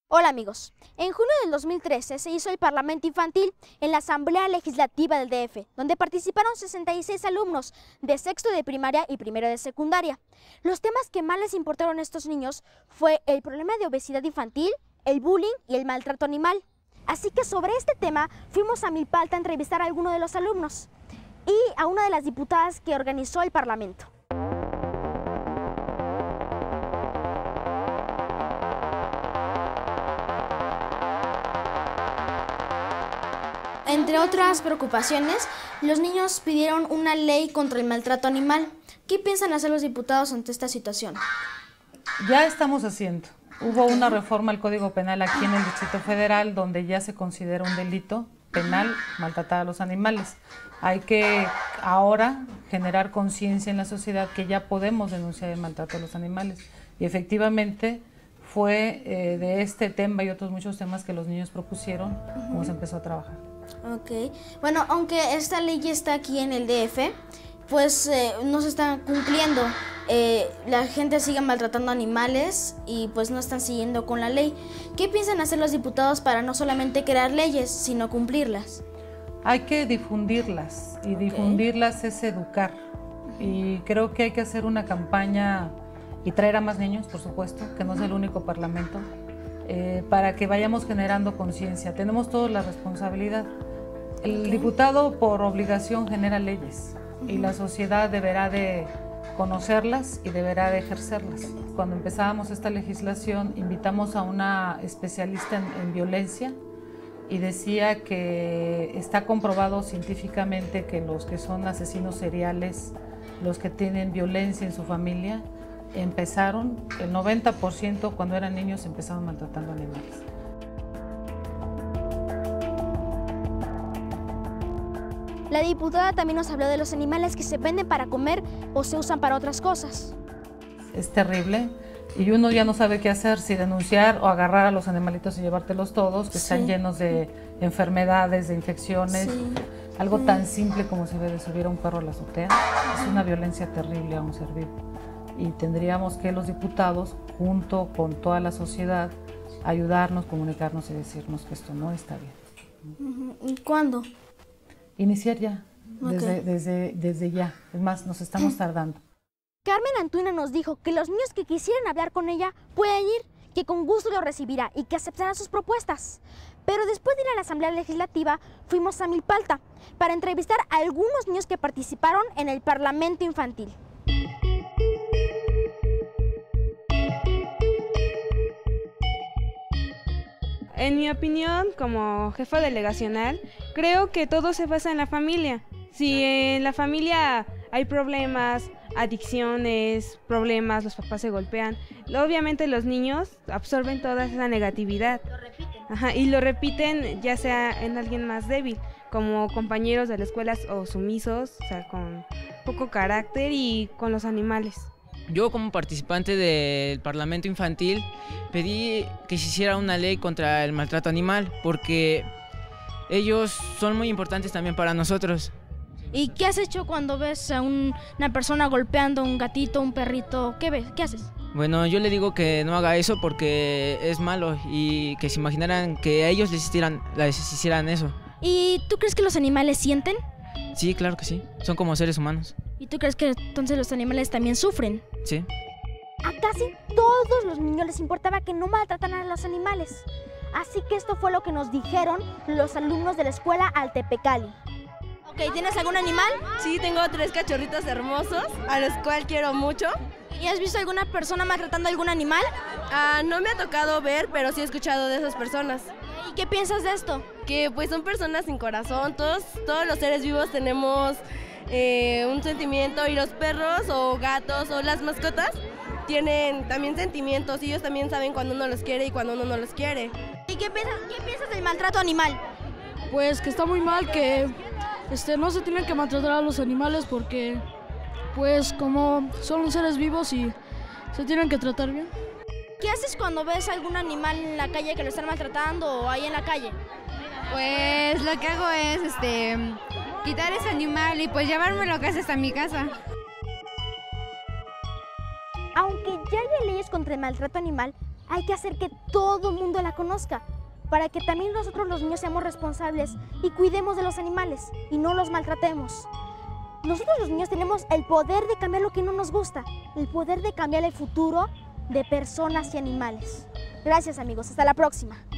Hola amigos, en junio del 2013 se hizo el Parlamento Infantil en la Asamblea Legislativa del DF, donde participaron 66 alumnos de sexto de primaria y primero de secundaria. Los temas que más les importaron a estos niños fue el problema de obesidad infantil, el bullying y el maltrato animal. Así que sobre este tema fuimos a Milpalta a entrevistar a alguno de los alumnos y a una de las diputadas que organizó el Parlamento. Entre otras preocupaciones, los niños pidieron una ley contra el maltrato animal. ¿Qué piensan hacer los diputados ante esta situación? Ya estamos haciendo. Hubo una reforma al Código Penal aquí en el Distrito Federal donde ya se considera un delito penal maltratar a los animales. Hay que ahora generar conciencia en la sociedad que ya podemos denunciar el maltrato a los animales. Y efectivamente fue de este tema y otros muchos temas que los niños propusieron como se empezó a trabajar. Ok, bueno, aunque esta ley ya está aquí en el DF, pues no se está cumpliendo. La gente sigue maltratando animales y pues no están siguiendo con la ley. ¿Qué piensan hacer los diputados para no solamente crear leyes, sino cumplirlas? Hay que difundirlas y difundirlas es educar. Y creo que hay que hacer una campaña y traer a más niños, por supuesto, que no es el único parlamento, para que vayamos generando conciencia. Tenemos todos la responsabilidad. El diputado por obligación genera leyes y la sociedad deberá de conocerlas y deberá de ejercerlas. Cuando empezábamos esta legislación invitamos a una especialista en violencia y decía que está comprobado científicamente que los que son asesinos seriales, los que tienen violencia en su familia, empezaron, el 90% cuando eran niños empezaron maltratando animales. La diputada también nos habló de los animales que se venden para comer o se usan para otras cosas. Es terrible y uno ya no sabe qué hacer, si denunciar o agarrar a los animalitos y llevártelos todos, que están llenos de enfermedades, de infecciones. Algo tan simple como se ve de subir a un perro a la azotea, es una violencia terrible a un ser vivo. Y tendríamos que los diputados, junto con toda la sociedad, ayudarnos, comunicarnos y decirnos que esto no está bien. ¿Y cuándo? Iniciar ya, desde ya. Es más, nos estamos tardando. Carmen Antuina nos dijo que los niños que quisieran hablar con ella pueden ir, que con gusto lo recibirá y que aceptará sus propuestas. Pero después de ir a la Asamblea Legislativa, fuimos a Milpalta para entrevistar a algunos niños que participaron en el Parlamento Infantil. En mi opinión, como jefa delegacional, creo que todo se basa en la familia. Si en la familia hay problemas, adicciones, problemas, los papás se golpean, obviamente los niños absorben toda esa negatividad. Lo repiten. Y lo repiten ya sea en alguien más débil, como compañeros de la escuela o sumisos, o sea, con poco carácter y con los animales. Yo como participante del Parlamento Infantil pedí que se hiciera una ley contra el maltrato animal porque ellos son muy importantes también para nosotros. ¿Y qué has hecho cuando ves a una persona golpeando a un gatito, un perrito? ¿Qué ves? ¿Qué haces? Bueno, yo le digo que no haga eso porque es malo y que se imaginaran que a ellos les hicieran eso. ¿Y tú crees que los animales sienten? Sí, claro que sí. Son como seres humanos. ¿Y tú crees que entonces los animales también sufren? Sí. A casi todos los niños les importaba que no maltrataran a los animales. Así que esto fue lo que nos dijeron los alumnos de la escuela Altepecali. Ok, ¿tienes algún animal? Sí, tengo 3 cachorritos hermosos, a los cuales quiero mucho. ¿Y has visto alguna persona maltratando a algún animal? No me ha tocado ver, pero sí he escuchado de esas personas. ¿Y qué piensas de esto? Que pues son personas sin corazón, todos los seres vivos tenemos un sentimiento y los perros o gatos o las mascotas tienen también sentimientos y ellos también saben cuando uno los quiere y cuando uno no los quiere. ¿Y qué piensas del maltrato animal? Pues que está muy mal que no se tienen que maltratar a los animales porque pues como son seres vivos y se tienen que tratar bien. ¿Qué haces cuando ves algún animal en la calle que lo están maltratando o ahí en la calle? Pues lo que hago es quitar ese animal y pues llevármelo a casa hasta mi casa. Aunque ya hay leyes contra el maltrato animal, hay que hacer que todo el mundo la conozca, para que también nosotros los niños seamos responsables y cuidemos de los animales y no los maltratemos. Nosotros los niños tenemos el poder de cambiar lo que no nos gusta, el poder de cambiar el futuro de personas y animales. Gracias amigos, hasta la próxima.